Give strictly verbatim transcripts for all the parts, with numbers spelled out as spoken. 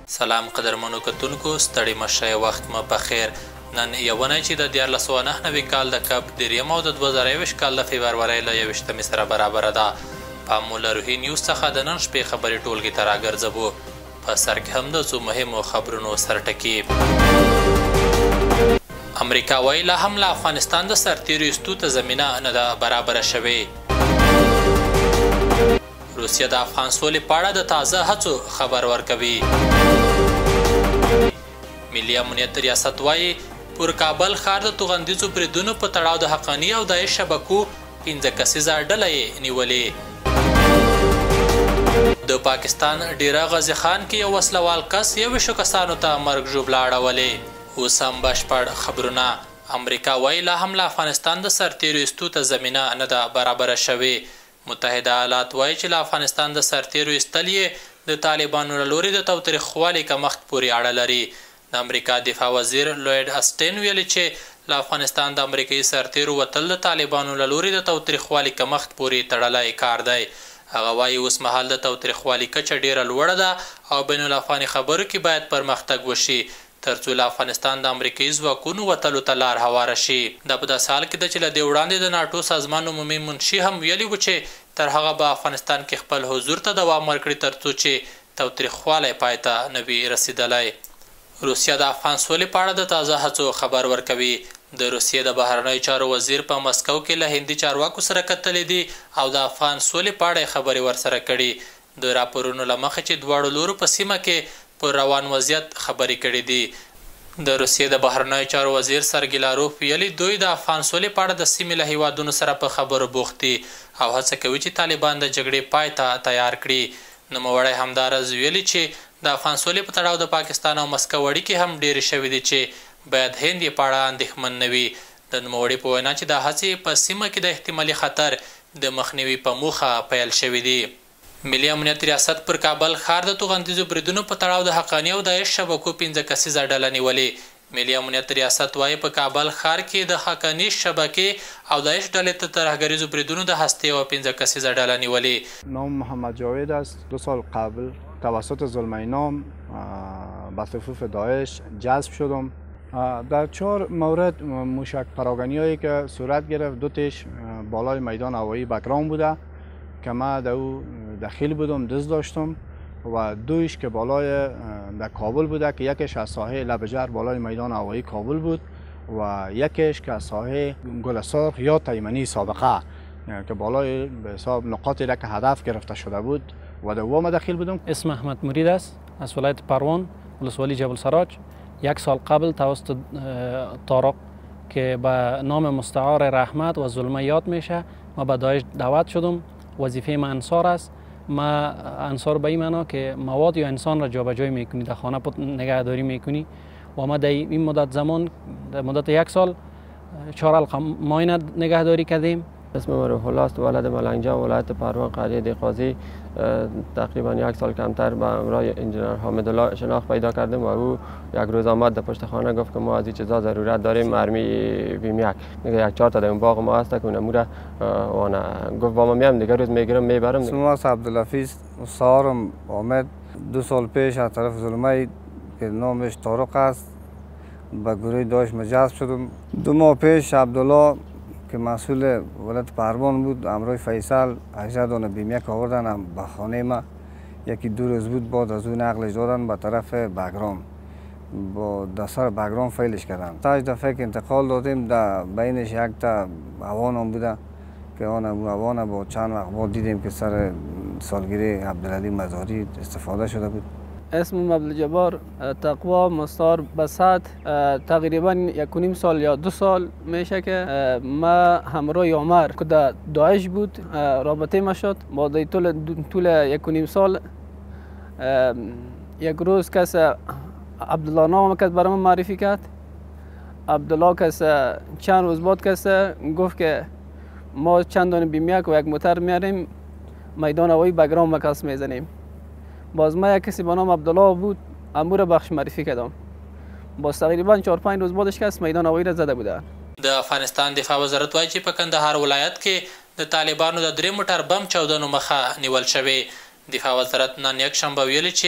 سلام قدرمنو کتونکو، ستړي مشه، وخت مو بخیر. نن یوونی چې د دیارلس سوه نهه نوي کال د کب دریم او د دوه زره یوویشت کال د فبرورۍ له یوویشتمې سره برابره ده. پام مو له روهي نیوز څخه د نن شپې خبري ټولګې ته راګرځوو. په سر کې هم د څو مهمو خبرونو سرټکي. امریکا وایي لا هم له افغانستان د سرتیرو ایستو ته زمینه نه ده برابره شوې. روسیه د افغان سولې په اړه د تازه هڅو خبر ورکوي. ملي امنیت ریاست وایي پر کابل ښار د توغندیزو بریدونو په تړاو د حقاني او داعش شبکو پنځه کسیزه ډله یې نیولې. د پاکستان ډیره غازي خان کې یو وسلوال کس یویشتو کسانو ته مرګ ژوبله اړولې. اوس هم بشپړ خبرونه. امریکا وایي لا هم له افغانستان د سرتیرو ایستو ته زمینه نه ده برابره شوې. متحده ایالات وایي چې له افغانستان د سرتیرو ایستل یې د طالبانو له لورې د تاوتریخوالي کمښت پورې اړه لري. د امریکا دفاع وزیر لوید اسټین ویلي چې له افغانستان د امریکایي سرتیرو وتل د طالبانو له لورې د تاوتریخوالي کمښت پورې تړلی کار دی. هغه وایي اوس مهال د تاوتریخوالي کچه ډیره لوړه ده او بین الافغاني خبرو کې باید پرمختګ وشي ترڅو له افغانستان د امریکایي ځواکونو وتلو ته لار هواره شي. دا په داسې حال کې ده چې له دې وړاندې د ناټو سازمان عمومي منشي هم ویلي و چې تر هغه به افغانستان کې خپل حضور ته دوام ورکړي ترڅو چې تاوتریخوالی پای ته نه وي رسېدلی. روسیه د افغان سولې په اړه د تازه هڅو خبر ورکوي. د روسیې د بهرنیو چارو وزیر په مسکو کې له هندي چارواکو سره کتلې دي او د افغان سولې په اړه خبرې ورسره کړي. د راپورونو له مخې چې دواړو لورو په سیمه کې پر روان وضعیت خبرې کړې دي. د روسیې د بهرنیو چارو وزیر سرګی لاروف ویلي دوی د افغان سولې په اړه د سیمې له هیوادونو سره په خبرو بوخت دي او هڅه کوي چې طالبان د جګړې پای ته تیار کړي. نوموړی همداراز ویلي چې د افغان سولې په تړاو د پاکستان او مسکو اړیکې هم ډېرې شوې دي چې باید هند یې په اړه اندېښمن نه وي. د نوموړي په وینا چې دا هڅې په سیمه کې د احتمالي خطر د مخنیوي په موخه پیل شوي دي. ملي امنیت ریاست پر کابل ښار د توغندیزو بریدونو په تړاو د حقاني او داعش شبکو پنځه کسیزه ډله نیولې. ملي امنیت ریاست وایي په کابل ښار کې د حقاني شبکې او داعش ډلې ته ترهګریزو بریدونو د هستې او پنځه کسیزه ډله نیولې. نام محمد جاوید است. دو سال قبل توسط ظلمه نام به صفوف داعش جذب شدم. در چهار مورد موشک پراگنی هایی که صورت گرفت دو تیش بالای میدان هوایی بگرام بوده که من در او دخیل بودم، دست داشتم و دویش که بالای در کابل بوده که یکیش از ساحه لبجر بالای میدان هوایی کابل بود و یکیش که از ساحه گل سرخ یا تیمنی سابقه که بالای به حساب نقاطی را که هدف گرفته شده بود و در او دخیل بودم. اسم احمد مرید است از ولایت پروان، ولسوالی جبل سراج. یک سال قبل توسط طارق که به نام مستعار رحمت و ظلمه یاد میشه ما به داعش دعوت شدم. وظیفه من انصار است. ما انصار به این معنا که مواد یا انسان را جابجایی میکنی، در خانه نگهداری میکنی و ما در این مدت زمان در مدت یک سال چهار حلقه ماین نگهداری کردیم. اسم من روهی است، ولد ملنگجان، ولایت پروان، قریه دیقازی. تقریبا یک سال کمتر به همراه انجینر حامدالله شناخت پیدا کردیم و او یک روز آمد در پشت خانه گفت که ما از این چیزا ضرورت داریم، مرمی بیم یک میگه یک چهار تا در اون باغ ما هست که اونمو را وانا گفت با ما میام دیگه روز میگیرم میبرم. اسم من عبدالحفیظ سارم آمد دو سال پیش از طرف ظلمه که نامش طارق است به گروه داعش جذب شدم. دو ماه پیش عبدالله که مسئول ولایت پروان بود همراه فیصل هجده دانه بیم یک آوردن به خانه ما. یکی دو روز بود بعد از اون نقلش دادن به طرف بگرام، با دستر بگرام فیلش کردن. تا دفعه که انتقال دادیم در بینش یک تا اوان هم بوده که آن اوان با چند وقت بعد دیدیم که سر سالگیری عبدالعلی مزاری استفاده شده بود. اسم عبدالجبار تقوا مستعار بسط. تقریبا یک و نیم سال یا دو سال میشه که ما همراه عمر که در داعش بود رابطه ما شد. با طول طول یک و نیم سال یک روز کس عبدالله نام کس برای من معرفی کرد. عبدالله کس چند روز بعد کس گفت که ما چند دانه بیم یک و یک موتر میاریم میدان هوایی بگرام مکس میزنیم. باز ما یک کسی به نام عبدالله بود امور بخش معرفی کردم. باز تقریبا چهار پنج روز بعدش کس میدان هوایی را زده بودن. د افغانستان دفاع وزارت وایي چې په کندهار ولایت کې د طالبانو د درې موټر بم چاودنو مخه نیول شوې. دفاع وزارت نن یکشنبه ویلي چې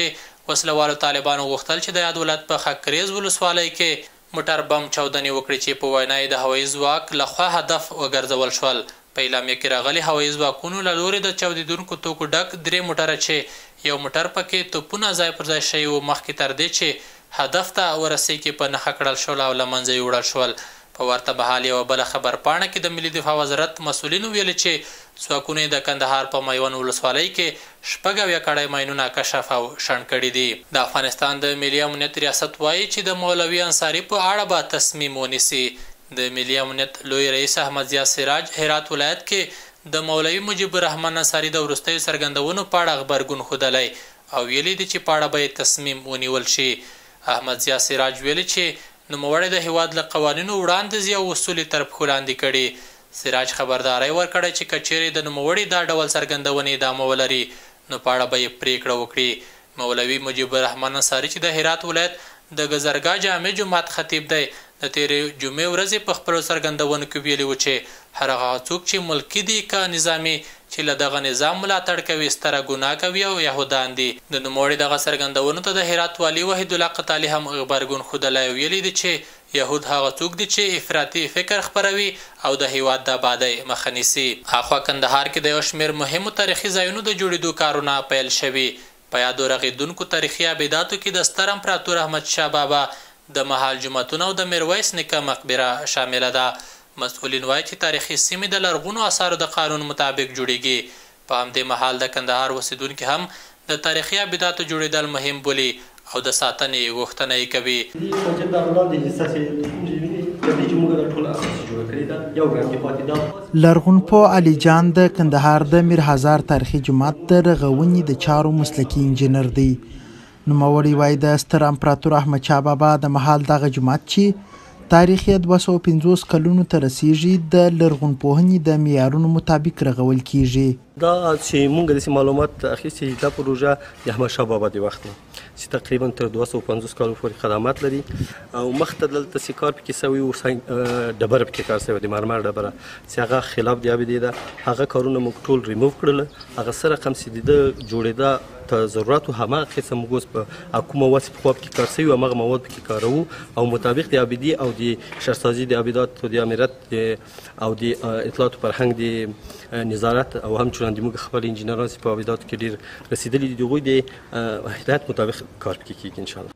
وسلوالو طالبانو غوښتل چې د یاد ولایت په خکریز ولسوالۍ کې موټر بم چاودنې وکړي چې په وینا یې د هوایي ځواک لخوا هدف وګرځول شول. په اعلامیه کې راغلي هوایي ځواکونو له لورې د چاودېدونکو توکو ډک درې موټره چې یو موټر پکې توپونه ځای پر ځای شوي وو مخکې تر دې چې هدف ته ورسېږي په نښه کړل شول او له منځه یې وړل شول. په ورته مهال یوه بله خبرپاڼه کې د ملي دفاع وزارت مسؤلینو ویلي چې ځواکونو د کندهار په میوند ولسوالۍ کې شپږ اویا کړۍ ماینونه کشف او شنډ کړي دي. د افغانستان د ملي امنیت ریاست وایي چې د مولوي انصاري په اړه به تصمیم ونیسي. د ملي امنیت لوی رئیس احمد ضیا سراج هرات ولایت کې د مولوي مجيب الرحمن انصاري د وروستیو څرګندونو په اړه غبرګون ښودلی او ویلي دي چې په اړه به تصمیم ونیول شي. احمد ضیا سراج ویلي چې نوموړی د هیواد له قوانینو وړاندیز یا اصولي تر پښو لاندې کړي. سراج خبرداری ورکړی چې که چیرې د نوموړي دا ډول څرګندونې ادامه ولري نو په اړه به یې پریکړه وکړي. مولوي مجيب الرحمن انصاري چې د هرات ولایت د ګذرګاه جامع جومات خطیب دی د تیرې جمعې ورځې په خپلو څرګندونو کې ویلي و چې هر هغه څوک چې ملکي دي که نظامي چې له دغه نظام ملاتړ کوي ستره ګناه کوي او یهودان دي. د نوموړي دغه څرګندونو ته د هرات والي وحید الله قتالي هم غبرګون ښودلی او ویلي دي چې یهود هغه څوک دي چې افراطي فکر خپروي او د هیواد د آبادۍ مخه نیسي. اخوا کندهار کې د یو شمېر مهمو تاریخي ځایونو د جوړېدو کارونه پیل شوي. په یادو رغېدونکو تاریخي ابداتو کې د ستر امپراتور احمد شاه بابا د مهال جوماتونه او د میرویس نیکه مقبره شامله ده. مسؤلین وایي چې تاریخي سیمې د لرغونو اثارو د قانون مطابق جوړیږي. په همدې مهال د کندهار اوسیدونکي هم د تاریخي ابداتو جوړېدل مهم بولي او د ساتنې غوښتنه یې کوي. لرغونپوه علي جان د کندهار د میر هزار تاریخي جومات د رغونې د چارو مسلکي انجینر دی. نوموړی وایي د ستر امپراتور احمد شاه بابا د مهال دغه جومات چې تاریخ یې دوه سوه پنځوس کلونو ته رسیږي د لرغونپوهنې د معیارونو مطابق رغول کیږي. دا چې موږ داسې معلومات اخیستي دا پروژه د احمد شاه بابا د وخت چې تقریبا تر دوه سوه پنځوس کالو پورې خدمات لري او مخته دلته چې کار پکې سوی و ډبره پکې کار سوی د مرمر ډبره چې هغه خلاف د ابدي ده هغه کارونه موږ ټول ریموو کړل. هغه سره رقم چې د جوړېده ته ضرورت و همه قسم موږ اوس په کومه مواد په خوا پکې کار سوي همغه مواد پکې کاروو او مطابق د ابدي او د شهرسازي د ابدات د امارت او د اطلاعات فرهنګ د نظارت او همچنان د موږ خپل انجینران چې په ابداتو کې ډېر رسېدلي دي د هغوی د هدایت مطابق کار پکې کېږي انشاءالله.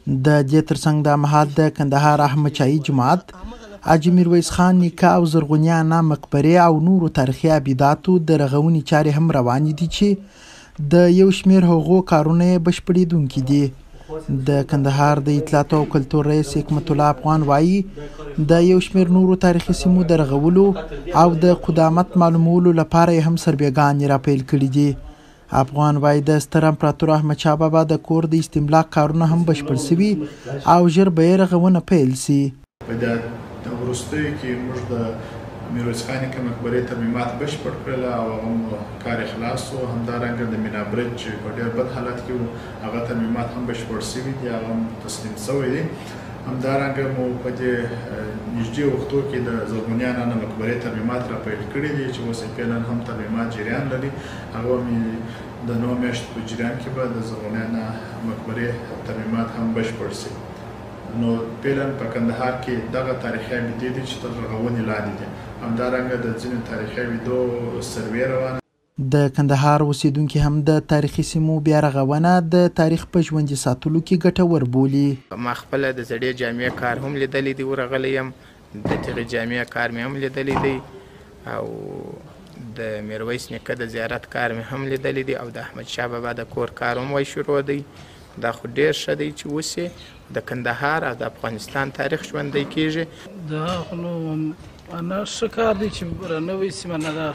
د دې ترڅنګ د مهال د کندهار احمد چایي جومات، حاجي میرویس خان نیکه او زرغونیانه مقبرې او نورو تاریخي ابداتو د رغونې چارې هم روانې دي چې د یو شمېر هغو کارونه یې بشپړېدونکي دي. د کندهار د اطلاعات او کلتور رئیس حکمت الله افغان وایي د یو شمېر نورو تاریخي سیمو د رغولو او د قدامت معلومولو لپاره یې هم سربیګانې راپیل کړي دي. افغان وایي د ستر امپراتور احمد شاه بابا د کور د استملاک کارونه هم بشپړ سوي او ژر به یې رغونه پیل سي. په د وروستیو کې موږ د میرویس خان نیکه مقبرې ترمیمات بشپړ کړل او هغه کار یې خلاص و. همدارنګه د مینا برج چې په ډېر بد حالت کې و هغه ترمیمات هم بشپړ سوي دي، هغه هم تسلیم سوی دي. همدارنګه مو په دې نږدې وختو کې د زرغونیانه مقبرې ترمیمات را پیل کړي دي چې اوس یې فعلا هم ترمیمات جریان لري. هغه مې د نوه میاشتو په جریان کې به د زرغونیانه مقبرې ترمیمات هم بشپړ سي. نو فعلا په کندهار کې دغه تاریخي ابدې دي چې تر رغونې لاندې دي. همدارنګه د ځینو تاریخي ابدو سروې روانه. د کندهار اوسیدونکي هم د تاریخي سیمو بیا رغونه د تاریخ په ژوندي ساتلو کې ګټور بولي. ما خپله د زړې جامع کار هم لیدلی دی، ورغلی یم د تغې جامع کار مې هم لیدلی دی او د میرویس نیکه د زیارت کار مې هم لیدلی دی او د احمد شاه بابا د کور کار هم وای شروع دی. دا خو ډېر ښه دی چې اوس د کندهار او د افغانستان تاریخ ژوندی کېږي. دا خو نو انا ښه کار دی چې رانوی سي منه دا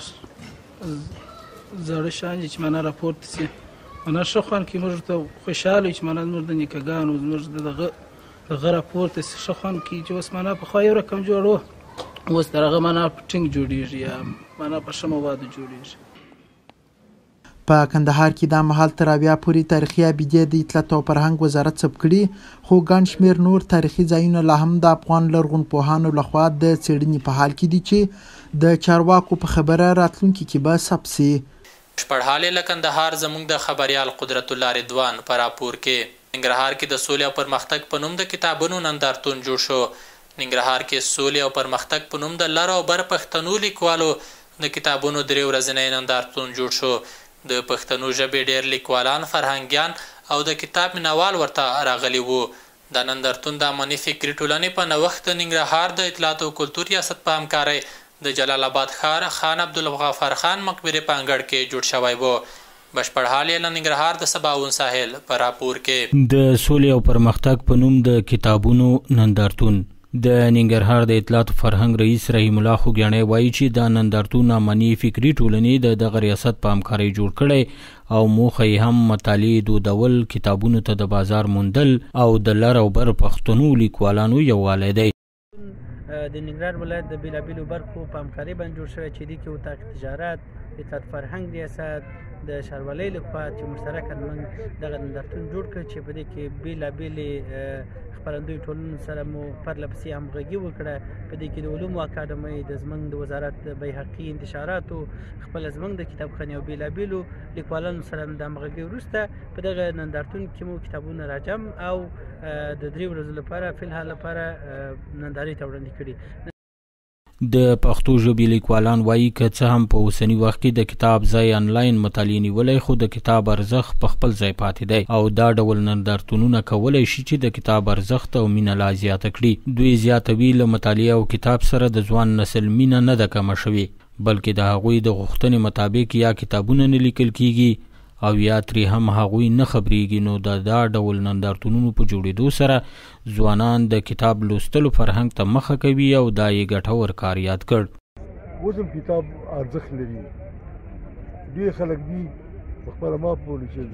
زاړه شیان دي چې منه راپورته سي. منه ښه خوند کوي، موږ ته خوشحاله یو چې منه زموږ د نیکهګانو زموږ د دغه دغه راپورته سي. ښه خوند کوي چې اوس منه پخوا یو رقم جوړ و، اوس د هغه منه په ټینګ جوړېږي یا منه په ښه موادو جوړېږي. په کندهار کې دا مهال تر اویا پورې تاریخي ابدې د اطلاعات او فرهنګ وزارت ثبت کړي، خو ګڼ شمېر نور تاریخي ځایونه لا هم د افغان لرغونپوهانو لخوا د څېړنې په حال کې دي چې د چارواکو په خبره راتلونکي کې به ثبت سي. شپږحال له کندهار زموږ د خبریال قدرت الله رضوان په راپور کې ننګرهار کې د سولې او پرمختګ په نوم د کتابونو نندارتون جوړ شو. ننګرهار کې سولې او پرمختګ په نوم د لر او بر پښتنو لیکوالو د کتابونو درې ورځنی نندارتون جوړ شو. د پښتنو ژبې ډېر لیکوالان، فرهنګیان او د کتاب مینوال ورته راغلي وو. دا نندارتون د امني فکري ټولنې په نوښت د ننګرهار د اطلاعات او کلتور ریاست په همکارۍ د جلال آباد ښار خان عبدالغفار خان مقبرې په انګړ کې جوړ شوی و. بشپړ حال یې له ننګرهار د سباون ساحل په راپور کې د سولې او پرمختګ په نوم د کتابونو نندارتون. د ننګرهار د اطلاعات او فرهنګ رئیس رحیم الله خوګیاڼی وایي چې دا نندارتون امني فکري ټولنې د دغه ریاست په همکارۍ جوړ کړی او موخه یې هم مطالعې دودول، کتابونو ته د بازار موندل او د لر او بر پښتنو لیکوالانو یووالی دی. د ننګرهار ولایت د بیلابیلو برخو په همکارۍ باندې جوړ شوی چې دې کې اتاق تجارت، اطلاعات فرهنګ ریاست، د ښاروالۍ لخوا چې مشترکاً موږ دغه نندارتون جوړ کړ چې په دې کې بیلابیلې خپرندوی ټولنو سره مو پرله پسې همغږي وکړه. په دې کې د علومو اکاډمۍ، د زموږ د وزارت بیحقي انتشاراتو، خپله زموږ د کتابخانې او بیلابیلو لیکوالانو سره د همغږۍ وروسته په دغه نندارتون کې مو کتابونه راجم او د درې ورځو لپاره فی الحال لپاره نندارې ته وړاندې کړي. د پښتو ژبې لیکوالان وایي که څه هم په اوسني وخت کې د کتاب ځای آنلاین مطالعې نیولی، خو د کتاب ارزښت په خپل ځای پاتې دی او دا ډول نندارتونونه کولی شي چې د کتاب ارزښت او مینه لا زیاته کړي. دوی زیاتوي له مطالعې او کتاب سره د ځوان نسل مینه نه ده کمه شوې، بلکې د هغوی د غوښتنې مطابق یا کتابونه نه لیکل کیږي او یا ترې هم هغوی نه خبریږي. نو د دا ډول نندارتونونو په جوړېدو سره ځوانان د کتاب لوستلو فرهنګ ته مخه کوي او دا یې ګټور کار یاد کړ. اوس هم کتاب ارزښت لري. ډېر خلک دي په خپله ما پوهېږي چې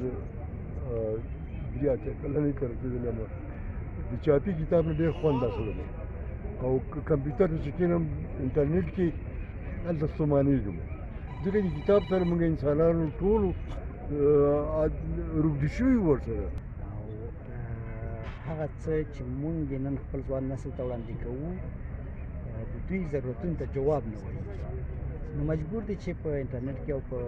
زه درې اتیا کلنۍ ته رسېدلی یم، د چاپي کتاب نه ډېر خوند اخلم او کمپیوټر ته چې کښېنم انټرنېټ کې هلته ستومانېږم، ځکه چې کتاب سره موږ انسانانو ټولو روږدي شوي ورسره او هغه څه چې موږ نن خپل ځوان نسل ته وړاندې کوو د دوی ضرورتونو ته جواب نه وایي، نو مجبور دي چې په انټرنیټ کې او په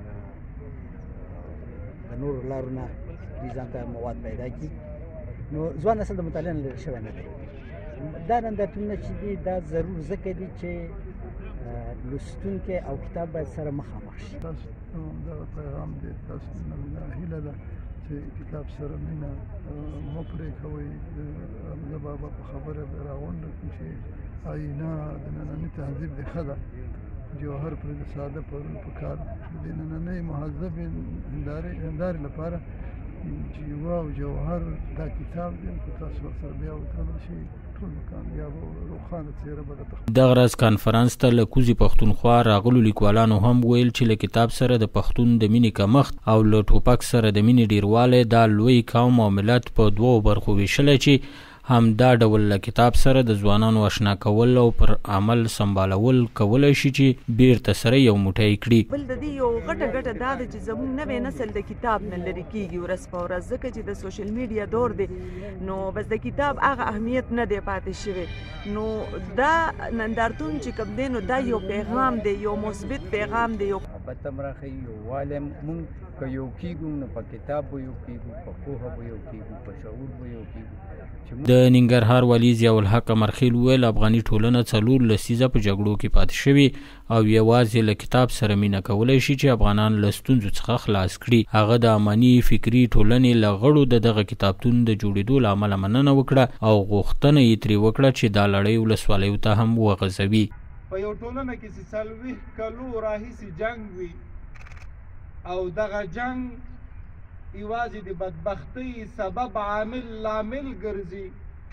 د نورو لارو نه دوی ځان ته مواد پیدا کړي. نو ځوان نسل د مطالعې نه لرې شوی نه دی. دا نندارتونونه چې دي دا ضرور ځکه دي چې لوستونکی او کتاب باید سره مخامخ شي. دغه پیغام دی تاسو نه هیله ده چې کتاب سره مینه مه پرې کوئ. د بابا په خبره به راغونډه کړو چې آیینه د ننني تهذیب د ښه ده، جوهر پرې د ساده پرون په کار د نننۍ مهذب هندارې لپاره چې یوه او جوهر دا کتاب دی، که تاسو ورسره بیا وتړل شي ټول کامیاب او روښانه څېره به درته. دغه ورځ کانفرانس ته له کوزې پښتونخوا راغلو لیکوالانو هم ویل چې له کتاب سره د پښتون د مینې کمښت او له ټوپک سره د مینې ډیروالی دا لوی قوم او ملت په دوو برخو ویشلی چې هم دا ډول له کتاب سره د ځوانانو اشنا کول او پر عمل سمبالول کولی شي چې بیرته سره یو موټی کړي. بل د دې یو غټه ګټه دا ده چې زموږ نوی نسل د کتاب نه لرې کېږي ورځ په ورځ، ځکه چې د سوشل میډیا دور دی نو بس د کتاب هغه اهمیت نه دی پاتې شوی. نو دا نندارتون چې کوم دی نو دا یو پیغام دی، یو مثبت پیغام دی. یو محبت هم راښیي، یووالی مونږ که یو کېږو نو په کتاب به یو کېږو، په پوهه به یو کېږو، په شعور به یو کېږو. د ننګرهار والي ضیاء الحق مرخیل وویل افغاني ټولنه څلور لسیزه په جګړو کې پاتې شوې او یوازې له کتاب سره مینه کولی شي چې افغانان له ستونزو څخه خلاص کړي. هغه د امني فکري ټولنې له غړو د دغه کتابتون د جوړېدو له امله مننه وکړه او غوښتنه یې ترې وکړه چې دا لړۍ ولسوالیو ته هم وغځوي. په یو ټولنه کې چې څلوېښت کلو راهیسې جنګ وي او دغه جنګ یوازې د بدبختۍ سبب عامل لامل ګرځي،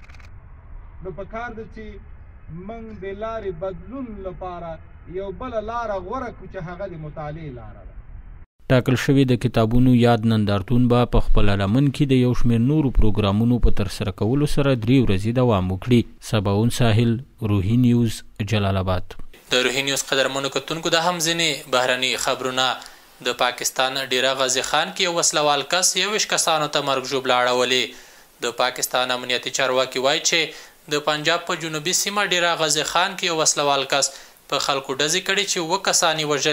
نو په کار ده چې موږ د لارې بدلون لپاره یو بله لاره غوره کړو چې هغه د مطالعې لاره ده. ټاکل شوي د کتابونو یاد نندارتون به په خپله لمن کې د یو شمېر نورو پروګرامونو په ترسره کولو سره درې ورځې دوام وکړي. سباون ساحل، روهی نیوز، جلال آباد. د روهی نیوز قدرمنو کتونکو دا هم ځینې بهرني خبرونه. د پاکستان ډیره غازی خان کې یو وسلوال کس یویشت کسانو ته مرګ ژوبله اړولې. د پاکستان امنیتي چارواکي وایي چې د پنجاب په جنوبي سیمه ډیره غازی خان کې یو وسلوال کس په خلکو ډزې کړې چې اووه کسان یې وژلي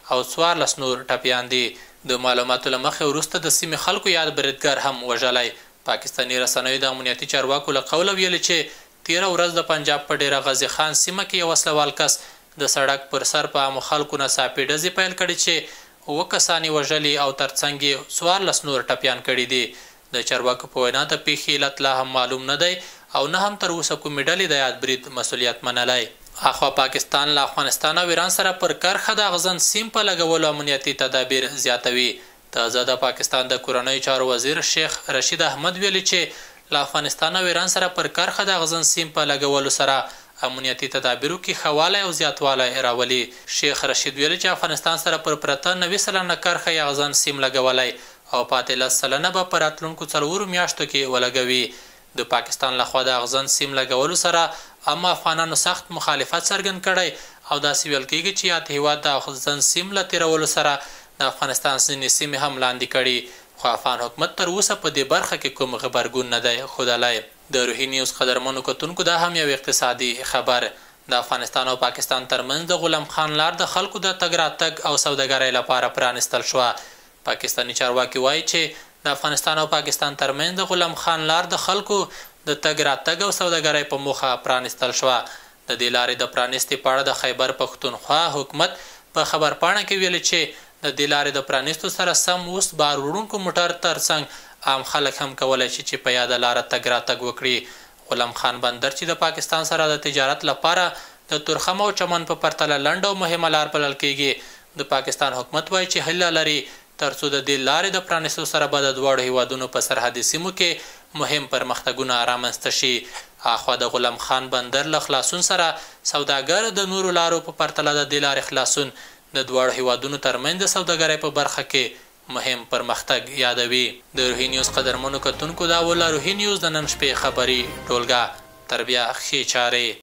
او څوارلس نور ټپیان دي. د معلوماتو له مخې وروسته د سیمې خلکو یاد بریدګر هم وژلی. پاکستاني رسنیو د امنیتي چارواکو له قوله ویلي چې تیره ورځ د پنجاب په ډیره غازي خان سیمه کې یو وسلوال کس د سړک پر سر په عامو خلکو ناڅاپي ډزې پیل کړي چې اووه کسان یې وژلي او ترڅنګ یې څوارلس نور ټپیان کړي دي. د چارواکو په وینا د پیښې علت لا هم معلوم نه دی او نه هم تر اوسه کومې ډلې د یاد برید مسؤلیت منلی. اخوا پاکستان له افغانستان او ایران سره پر کرښه د اغزن سیم په لګولو امنیتي تدابیر زیاتوي. تازه د پاکستان د کورنیو چارو وزیر شیخ رشید احمد ویلي چې له افغانستان او ایران سره پر کرښه د اغزن سیم په لګولو سره امنیتي تدابیرو کې ښه والی او زیاتوالی راولي. شیخ رشید ویلي چې افغانستان سره پر پرته نوي سلنه کرښه یې اغزن سیم لګولی او پاتې لس سلنه به په راتلونکو څلورو میاشتو کې ولګوي. د پاکستان لخوا د اغزن سیم لګولو سره اما افغانانو سخت مخالفت څرګند کړی او داسې ویل کېږي چې یاد هیواد د اغزن سیم له تیرولو سره د افغانستان ځینې سیمې هم لاندې کړي، خو افغان حکومت تر اوسه په دې برخه کې کوم غبرګون نه دی ښودلی. د روهی نیوز قدرمنو کتونکو دا هم یو اقتصادي خبر. د افغانستان او پاکستان ترمنځ د غلام خان لار د خلکو د تګ راتګ او سوداګرۍ لپاره پرانستل شوه. پاکستاني چارواکي وایي چې د افغانستان او پاکستان ترمنځ د غلام خان لار د خلکو د تګ راتګ او سوداګرۍ په موخه پرانستل شوه. د دې لارې د پرانستې په اړه د خیبر پښتونخوا حکومت په خبرپاڼه کې ویلي چې د دې لارې د پرانستو سره سم اوس بار وړونکو موټر ترڅنګ عام خلک هم کولی شي چې په یاده لاره تګ راتګ وکړي. غلام خان بندر چې د پاکستان سره د تجارت لپاره د تورخم او چمن په پرتله لنډ او مهمه لار بلل کېږي، د پاکستان حکومت وایي چې هیله لري ترڅو د دې لارې د پرانستو سره به د دواړو هیوادونو په سرحدي سیمو کې مهم پرمختګونه رامنځته شي. اخوا د غلام خان بندر له خلاصون سره سوداګر د نورو لارو په پرتله د دې لارې خلاصون د دواړو هیوادونو ترمنځ د سوداګرۍ په برخه کې مهم پرمختګ یادوي. د روهی نیوز قدرمنو کتونکو دا وله روهی نیوز د نن شپې خبري ټولګه. تر بیا ښې چارې.